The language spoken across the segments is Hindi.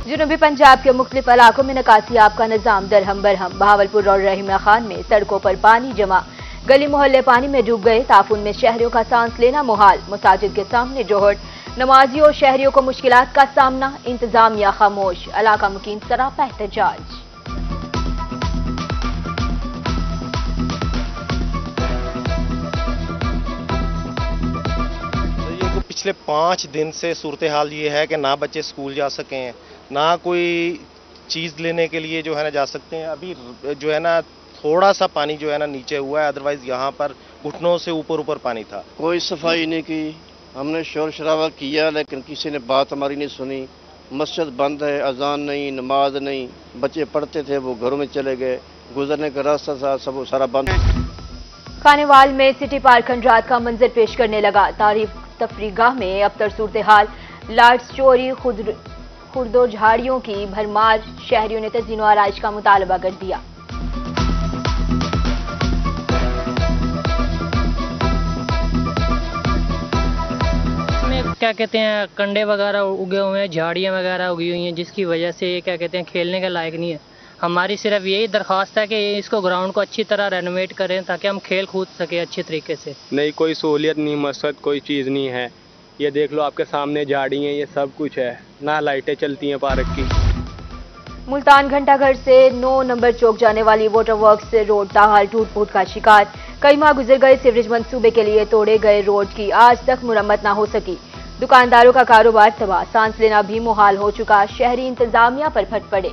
जनूबी पंजाब के मुख्तलिफ इलाकों में निकासियाब का निजाम दरहम बरहम। बहावलपुर और रहीमा खान में सड़कों पर पानी जमा, गली मोहल्ले पानी में डूब गए। ताफुन में शहरियों का सांस लेना मुहाल। मसाजिद के सामने जोहड़, नमाजियों और शहरियों को मुश्किलात का सामना। इंतजामिया खामोश, इलाका मुकीम सरापा एहतजाज। पिछले 5 दिन से सूरत हाल ये है कि ना बच्चे स्कूल जा सके हैं, ना कोई चीज़ लेने के लिए जो है ना जा सकते हैं। अभी जो है ना थोड़ा सा पानी जो है ना नीचे हुआ है, अदरवाइज यहाँ पर घुटनों से ऊपर पानी था। कोई सफाई नहीं की, हमने शोर शराबा किया लेकिन किसी ने बात हमारी नहीं सुनी। मस्जिद बंद है, अजान नहीं, नमाज नहीं, बच्चे पढ़ते थे वो घरों में चले गए, गुजरने का रास्ता था सब सारा बंद। खानेवाल में सिटी पार्क खंडरात का मंजर पेश करने लगा। तारीफ तफरीगाह में अब तर सूरत हाल, लाइट्स चोरी, खुर्दो झाड़ियों की भरमार। शहरियों ने तज़ीन और आराइश का मुतालबा कर दिया। क्या कहते हैं, कंडे वगैरह उगे हुए हैं, झाड़ियाँ वगैरह उगी हुई हैं, जिसकी वजह से ये क्या कहते हैं खेलने के लायक नहीं है। हमारी सिर्फ यही दरख्वास्त है कि इसको ग्राउंड को अच्छी तरह रेनोवेट करें ताकि हम खेल कूद सके अच्छे तरीके से। नहीं कोई सहूलियत नहीं, मकसद कोई चीज़ नहीं है। ये देख लो आपके सामने झाड़ी हैं, ये सब कुछ है, ना लाइटें चलती हैं पार्क की। मुल्तान घंटाघर से 9 नंबर चौक जाने वाली वाटर वर्क्स रोड ताहाल टूट फूट का शिकार। कई माह गुजर गए, सीवरेज मंसूबे के लिए तोड़े गए रोड की आज तक मुरम्मत न हो सकी। दुकानदारों का कारोबार तबाह, सांस लेना भी मुहाल हो चुका। शहरी इंतजामिया पर फट पड़े।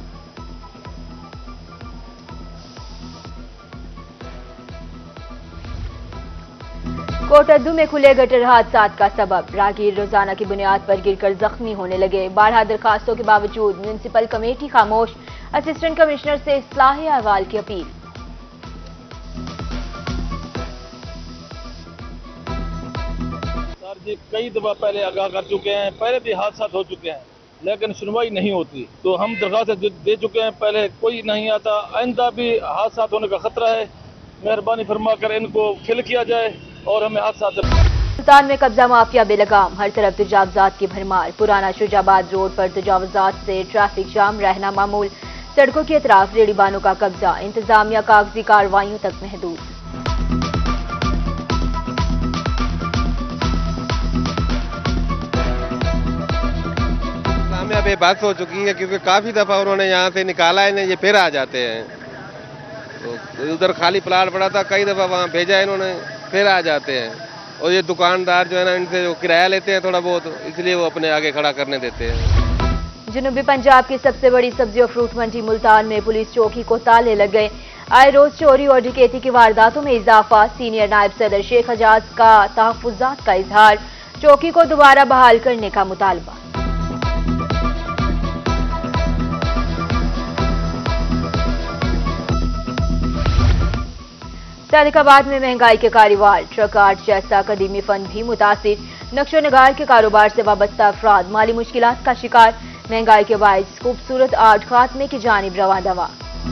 कोटद्दू में खुले गटर हादसात का सबब, राहगीर रोजाना की बुनियाद पर गिरकर जख्मी होने लगे। 12 दरखास्तों के बावजूद म्यूनिसिपल कमेटी खामोश। असिस्टेंट कमिश्नर से इस्लाह अहवाल की अपील। सर जी कई दफा पहले आगाह कर चुके हैं, पहले भी हादसा हो चुके हैं लेकिन सुनवाई नहीं होती, तो हम दरखास्त दे चुके हैं, पहले कोई नहीं आता। आइंदा भी हादसा होने का खतरा है, मेहरबानी फरमा कर इनको फिल किया जाए और हमें हादसा। मुल्तान में कब्जा माफिया बेलगाम, हर तरफ तजावजात की भरमार। पुराना शुजाबाद रोड पर तजावजात से ट्रैफिक जाम रहना मामूल। सड़कों के अतराफ रेड़ीबानों का कब्जा, इंतजामिया कागजी कार्रवाइयों तक महदूद। अब ये बात हो चुकी है क्योंकि काफी दफा उन्होंने यहाँ से निकाला है, ये फिर आ जाते हैं। तो उधर खाली प्लाट पड़ा था, कई दफा वहाँ भेजा है इन्होंने, फिर आ जाते हैं। और ये दुकानदार जो है ना इनसे जो किराया लेते हैं थोड़ा बहुत, इसलिए वो अपने आगे खड़ा करने देते हैं। जनूबी पंजाब की सबसे बड़ी सब्जी और फ्रूट मंडी मुल्तान में पुलिस चौकी को ताले लग गए। आए रोज चोरी और डकैती की वारदातों में इजाफा। सीनियर नायब सदर शेख हजाज का तहफ्फुजात का इजहार। चौकी को दोबारा बहाल करने का मुतालबा। सादिकाबाद में महंगाई के कारोबार, ट्रक आर्ट जैसा कदीमी फन भी मुतासिर। नक्शो नगार के कारोबार से वाबस्ता अफराद माली मुश्किलात का शिकार। महंगाई के बायस खूबसूरत आर्ट खात्मे की जानिब रवा दवा।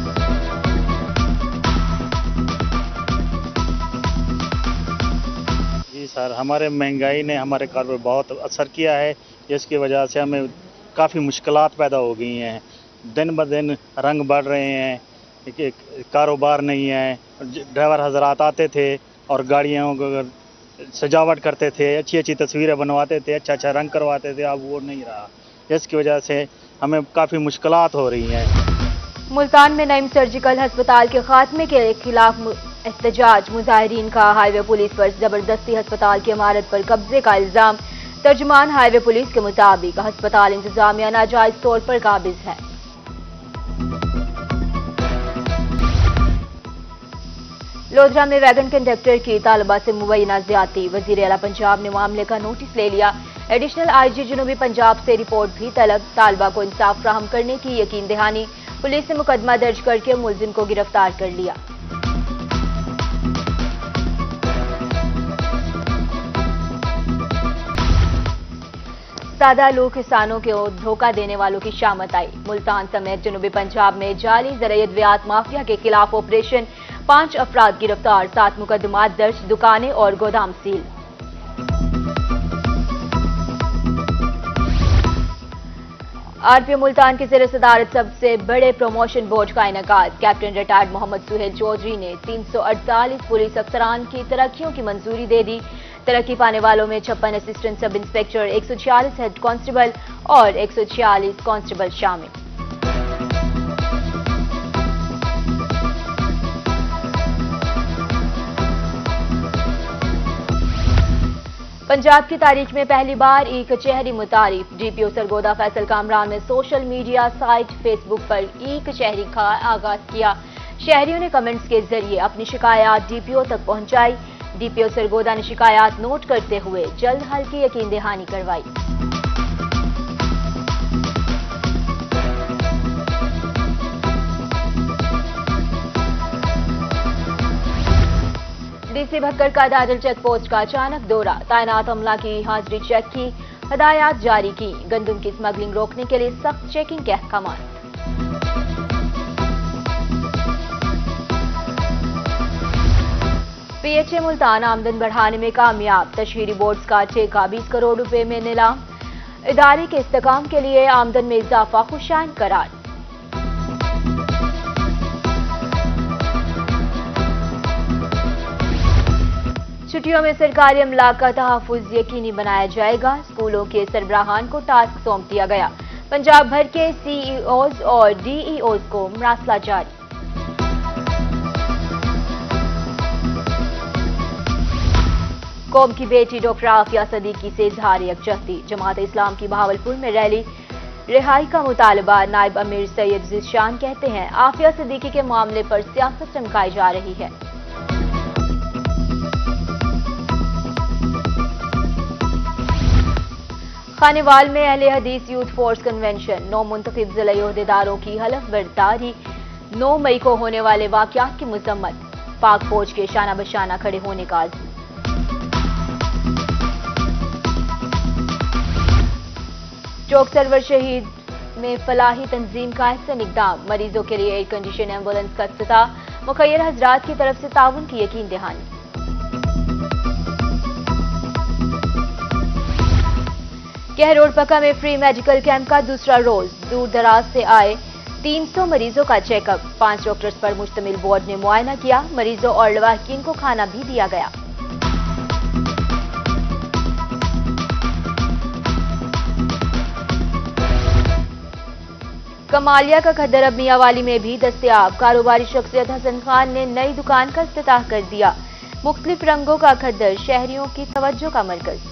जी सर, हमारे महंगाई ने हमारे कारोबार बहुत असर किया है, जिसकी वजह से हमें काफ़ी मुश्किलात पैदा हो गई हैं। दिन ब दिन रंग बढ़ रहे हैं, कारोबार नहीं है। ड्राइवर हजरात आते थे और गाड़ियों को सजावट करते थे, अच्छी अच्छी तस्वीरें बनवाते थे, अच्छा अच्छा रंग करवाते थे, अब वो नहीं रहा, जिसकी वजह से हमें काफ़ी मुश्किलात हो रही हैं। मुल्तान में नईम सर्जिकल अस्पताल के खात्मे के खिलाफ एहतजाज। मुजाहिरीन का हाईवे पुलिस पर जबरदस्ती अस्पताल की इमारत पर कब्जे का इल्जाम। तर्जुमान हाईवे पुलिस के मुताबिक अस्पताल इंतजामिया नाजायज तौर पर काबिज है। लोधरा में वैगन कंडक्टर की तालिबा से मुबैना ज्यादती। वजीर आला पंजाब ने मामले का नोटिस ले लिया। एडिशनल आईजी जनूबी पंजाब से रिपोर्ट भी तलब। तालिबा को इंसाफ फ्राहम करने की यकीन दहानी। पुलिस ने मुकदमा दर्ज करके मुलजिम को गिरफ्तार कर लिया। सादा लोग किसानों को धोखा देने वालों की शामत आई। मुल्तान समेत जनूबी पंजाब में जाली ज़रायत व्यात माफिया के खिलाफ ऑपरेशन। 5 अफराद गिरफ्तार, 7 मुकदमात दर्ज, दुकानें और गोदाम सील। आरपीएफ मुल्तान की ज़ेर सदारत सबसे बड़े प्रमोशन बोर्ड का इनेकाद। कैप्टन रिटायर्ड मोहम्मद सुहेल चौधरी ने 348 पुलिस अफसरान की तरक्कियों की मंजूरी दे दी। तरक्की पाने वालों में 56 assistant sub inspector, 146 head constable और 146 कांस्टेबल शामिल। पंजाब की तारीख में पहली बार ई कचहरी मुतारिफ। डीपीओ सरगोदा फैसल कामरान ने सोशल मीडिया साइट फेसबुक पर ई कचहरी का आगाज किया। शहरियों ने कमेंट्स के जरिए अपनी शिकायत डीपीओ तक पहुंचाई। डीपीओ सरगोदा ने शिकायत नोट करते हुए जल्द हल की यकीन दहानी करवाई। डीसी भक्कर का दादल चेक पोस्ट का अचानक दौरा। तैनात अमला की हाजिरी चेक की, हदायत जारी की। गंदम की स्मगलिंग रोकने के लिए सख्त चेकिंग के अहकाम। पीएचए मुल्तान आमदन बढ़ाने में कामयाब। तशहीरी बोर्ड्स का ठेका 20 करोड़ रुपए में नीलाम। इदारे के इस्तेकाम के लिए आमदन में इजाफा खुशाइन करार। छुट्टियों में सरकारी अमला का तहफ़्फ़ुज़ यकीनी बनाया जाएगा। स्कूलों के सरबराहान को टास्क सौंप दिया गया। पंजाब भर के सीईओज और डीईओज को मरासला जारी। कौम की बेटी डॉक्टर आफिया सदीकी से इजहार यकजहती। जमात इस्लाम की बहावलपुर में रैली, रिहाई का मुतालबा। नायब अमीर सैयद ज़िशान कहते हैं आफिया सदीकी के मामले पर सियासत चमकाई जा रही है। खानेवाल में अहले हदीस यूथ फोर्स कन्वेंशन। 9 मुंतखब ज़िला ओहदेदारों की हलफ बर्दारी। 9 मई को होने वाले वाक़यात की मज़म्मत। पाक फौज के शाना बशाना खड़े होने का आज़म। चौक सरवर शहीद में फलाही तंजीम का अहसन इक़दाम। मरीजों के लिए एयर कंडीशन एम्बुलेंस का इफ्तिताह। मुखय्यर हजरात की तरफ से ताउन की यकीन दहानी। कहरोड पक्का में फ्री मेडिकल कैंप का दूसरा रोज। दूर दराज से आए 300 मरीजों का चेकअप। 5 डॉक्टर्स पर मुश्तमिल बोर्ड ने मुआयना किया। मरीजों और लवाहिकीन को खाना भी दिया गया। कमालिया का खद्दर अब मियांवाली में भी दस्तयाब। कारोबारी शख्सियत हसन खान ने नई दुकान का इफ्तिताह कर दिया। मुख्तलिफ रंगों का खद्दर शहरियों की तवज्जो का मरकज।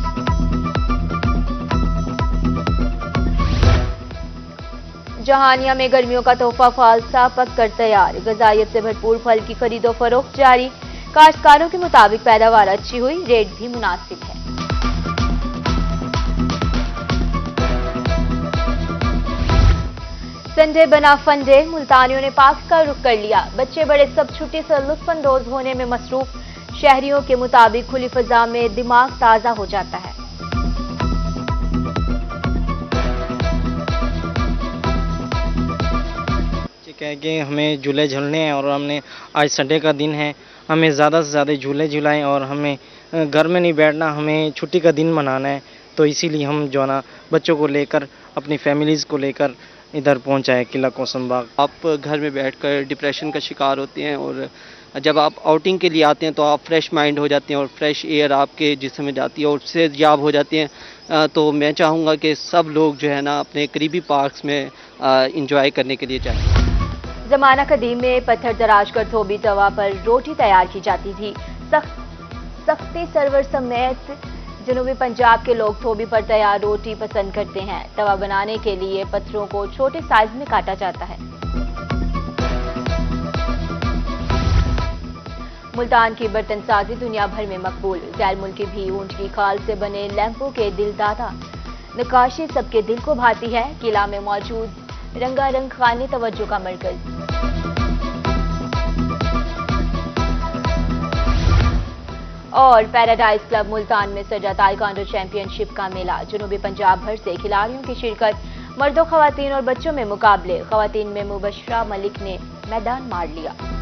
जहानिया में गर्मियों का तोहफा फालसा पक कर तैयार। गजाइत से भरपूर फल की खरीदो फरोख्त जारी। काश्तकारों के मुताबिक पैदावार अच्छी हुई, रेट भी मुनासिब है। संडे बना फंडे। मुल्तानियों ने पाक का रुख कर लिया। बच्चे बड़े सब छुट्टी से लुत्फअंदोज होने में मसरूफ। शहरियों के मुताबिक खुली फजा में दिमाग ताजा हो जाता है। कह के हमें झूले झूलने हैं और हमने आज संडे का दिन है, हमें ज़्यादा से ज़्यादा झूले झुलाएं और हमें घर में नहीं बैठना, हमें छुट्टी का दिन मनाना है। तो इसीलिए हम जो ना बच्चों को लेकर अपनी फैमिलीज़ को लेकर इधर पहुंचा है किला कौसम बाग। आप घर में बैठकर डिप्रेशन का शिकार होते हैं और जब आप आउटिंग के लिए आते हैं तो आप फ्रेश माइंड हो जाते हैं और फ्रेश एयर आपके जिस्म में जाती है और सेहतयाब हो जाते हैं। तो मैं चाहूँगा कि सब लोग जो है ना अपने करीबी पार्क्स में इंजॉय करने के लिए जाएँ। जमाना कदीम में पत्थर तराश कर धोबी तवा पर रोटी तैयार की जाती थी। सख्ती सरवर समेत जनूबी पंजाब के लोग धोबी पर तैयार रोटी पसंद करते हैं। तवा बनाने के लिए पत्थरों को छोटे साइज में काटा जाता है। मुल्तान की बर्तन साजी दुनिया भर में मकबूल। गैर मुल्की भी ऊंट की खाल से बने लैंपों के दिल दादा। नक्काशी सबके दिल को भाती है। किला में मौजूद रंगारंग खाने तवज्जो का मरकज। और पैराडाइज क्लब मुल्तान में सजा ताइक्वांडो चैंपियनशिप का मेला। जनूबी पंजाब भर से खिलाड़ियों की शिरकत। मर्दों, खवातीन और बच्चों में मुकाबले। खवातीन में मुबशरा मलिक ने मैदान मार लिया।